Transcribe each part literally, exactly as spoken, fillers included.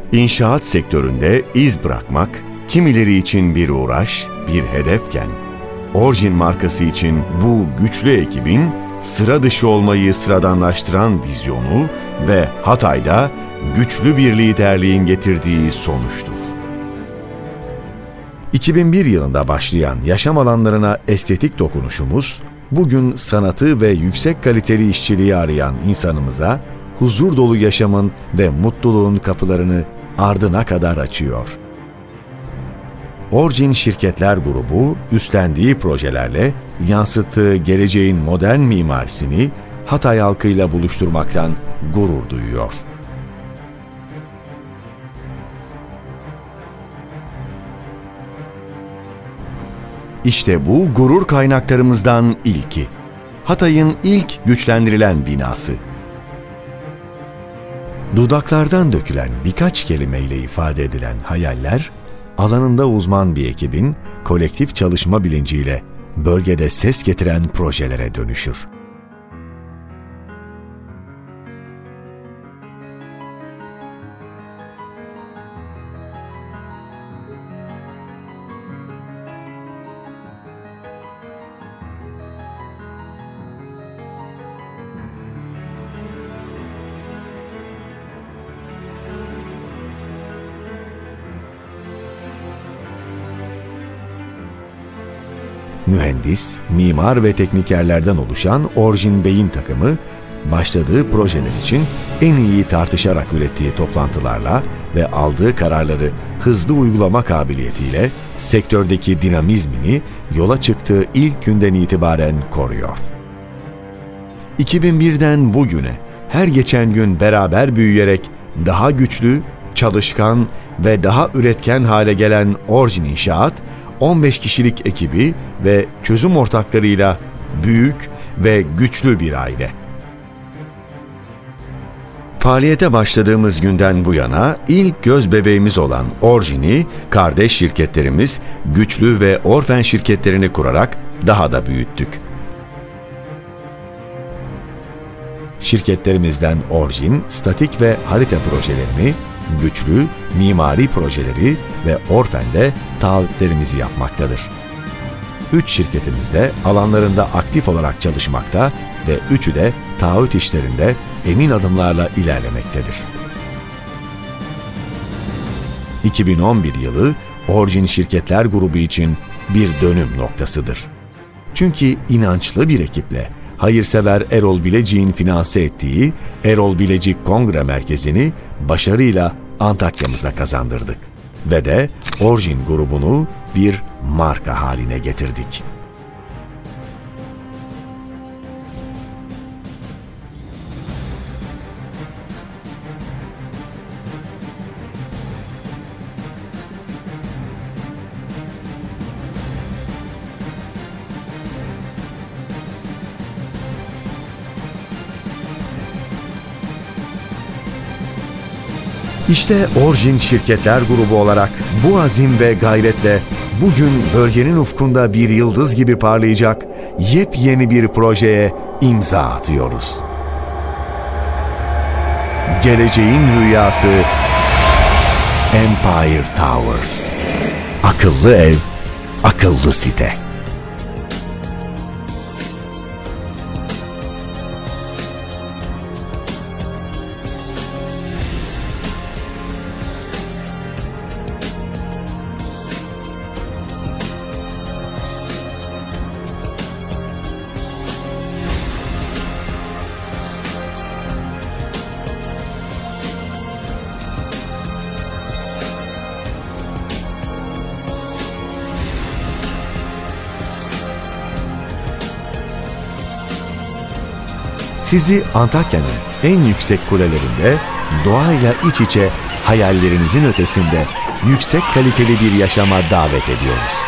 İnşaat sektöründe iz bırakmak, kimileri için bir uğraş, bir hedefken, Orjin markası için bu güçlü ekibin sıra dışı olmayı sıradanlaştıran vizyonu ve Hatay'da güçlü bir liderliğin getirdiği sonuçtur. iki bin bir yılında başlayan yaşam alanlarına estetik dokunuşumuz, bugün sanatı ve yüksek kaliteli işçiliği arayan insanımıza huzur dolu yaşamın ve mutluluğun kapılarını ardına kadar açıyor. Orjin Şirketler Grubu, üstlendiği projelerle yansıttığı geleceğin modern mimarisini Hatay halkıyla buluşturmaktan gurur duyuyor. İşte bu gurur kaynaklarımızdan ilki. Hatay'ın ilk güçlendirilen binası. Dudaklardan dökülen birkaç kelimeyle ifade edilen hayaller, alanında uzman bir ekibin kolektif çalışma bilinciyle bölgede ses getiren projelere dönüşür. Mühendis, mimar ve teknikerlerden oluşan Orjin Beyin takımı, başladığı projeler için en iyi tartışarak ürettiği toplantılarla ve aldığı kararları hızlı uygulama kabiliyetiyle sektördeki dinamizmini yola çıktığı ilk günden itibaren koruyor. iki bin birden bugüne her geçen gün beraber büyüyerek daha güçlü, çalışkan ve daha üretken hale gelen Orjin İnşaat, on beş kişilik ekibi ve çözüm ortaklarıyla büyük ve güçlü bir aile. Faaliyete başladığımız günden bu yana ilk göz bebeğimiz olan Orjin'i kardeş şirketlerimiz Güçlü ve Orfen şirketlerini kurarak daha da büyüttük. Şirketlerimizden Orjin, statik ve harita projelerini, Güçlü, mimari projeleri ve Orfen'de taahhütlerimizi yapmaktadır. Üç şirketimiz de alanlarında aktif olarak çalışmakta ve üçü de taahhüt işlerinde emin adımlarla ilerlemektedir. iki bin on bir yılı Orjin Şirketler Grubu için bir dönüm noktasıdır. Çünkü inançlı bir ekiple hayırsever Erol Bilecik'in finanse ettiği Erol Bilecik Kongre Merkezi'ni başarıyla Antakya'mıza kazandırdık ve de Orjin grubunu bir marka haline getirdik. İşte Orjin Şirketler Grubu olarak bu azim ve gayretle bugün bölgenin ufkunda bir yıldız gibi parlayacak yepyeni bir projeye imza atıyoruz. Geleceğin rüyası Empire Towers. Akıllı ev, akıllı site. Sizi Antakya'nın en yüksek kulelerinde doğayla iç içe hayallerinizin ötesinde yüksek kaliteli bir yaşama davet ediyoruz.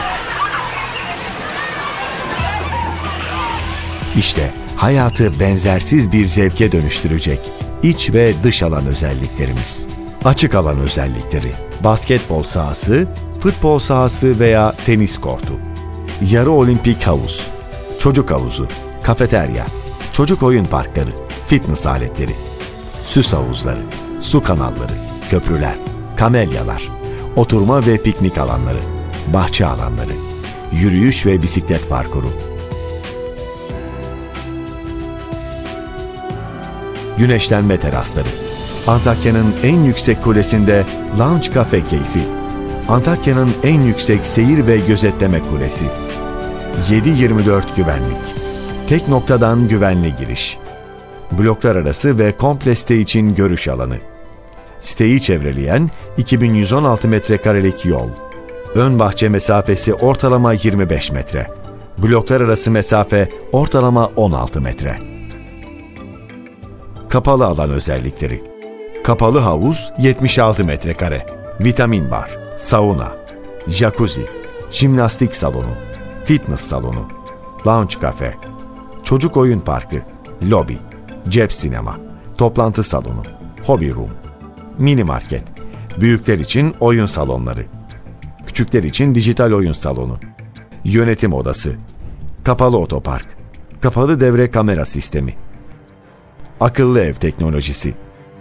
İşte hayatı benzersiz bir zevke dönüştürecek iç ve dış alan özelliklerimiz. Açık alan özellikleri, basketbol sahası, futbol sahası veya tenis kortu, yarı olimpik havuz, çocuk havuzu, kafeterya, çocuk oyun parkları, fitness aletleri, süs havuzları, su kanalları, köprüler, kamelyalar, oturma ve piknik alanları, bahçe alanları, yürüyüş ve bisiklet parkuru. Güneşlenme terasları. Antakya'nın en yüksek kulesinde lounge kafe keyfi. Antakya'nın en yüksek seyir ve gözetleme kulesi. yedi yirmi dört güvenlik. Tek noktadan güvenli giriş. Bloklar arası ve komple site için görüş alanı. Siteyi çevreleyen iki bin yüz on altı metrekarelik yol. Ön bahçe mesafesi ortalama yirmi beş metre. Bloklar arası mesafe ortalama on altı metre. Kapalı alan özellikleri. Kapalı havuz yetmiş altı metrekare. Vitamin bar, sauna, jacuzzi, jimnastik salonu, fitness salonu, lounge kafe, çocuk oyun parkı, lobi, cep sinema, toplantı salonu, hobby room, mini market, büyükler için oyun salonları, küçükler için dijital oyun salonu, yönetim odası, kapalı otopark, kapalı devre kamera sistemi, akıllı ev teknolojisi.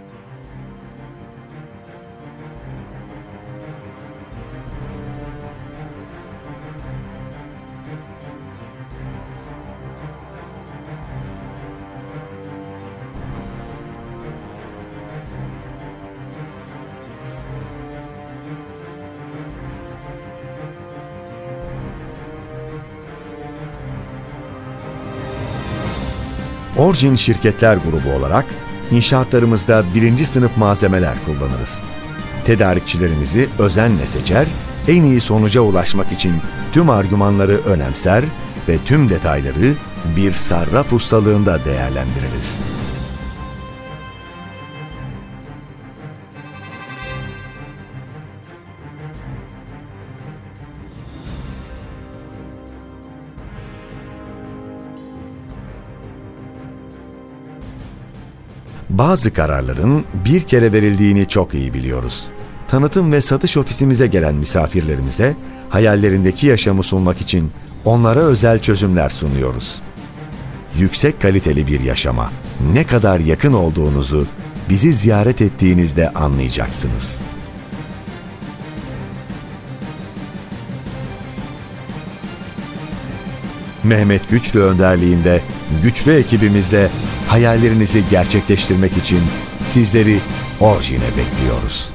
Orjin Şirketler Grubu olarak inşaatlarımızda birinci sınıf malzemeler kullanırız. Tedarikçilerimizi özenle seçer, en iyi sonuca ulaşmak için tüm argümanları önemser ve tüm detayları bir sarraf ustalığında değerlendiririz. Bazı kararların bir kere verildiğini çok iyi biliyoruz. Tanıtım ve satış ofisimize gelen misafirlerimize hayallerindeki yaşamı sunmak için onlara özel çözümler sunuyoruz. Yüksek kaliteli bir yaşama ne kadar yakın olduğunuzu bizi ziyaret ettiğinizde anlayacaksınız. Mehmet Güçlü önderliğinde güçlü ekibimizle hayallerinizi gerçekleştirmek için sizleri Orjin'e bekliyoruz.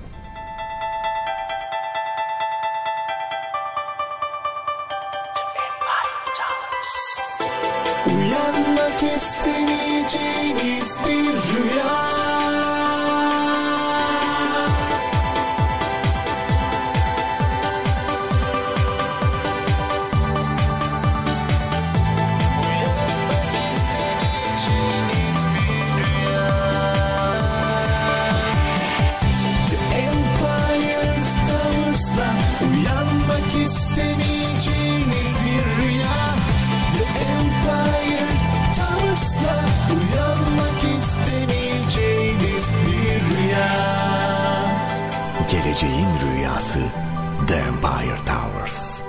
Uyanmak istemeyeceğiniz bir rüya. Uyanmak istemeyeceğiniz bir rüya. The Empire Towers'ta uyanmak istemeyeceğiniz bir rüya. Geleceğin rüyası The Empire Towers.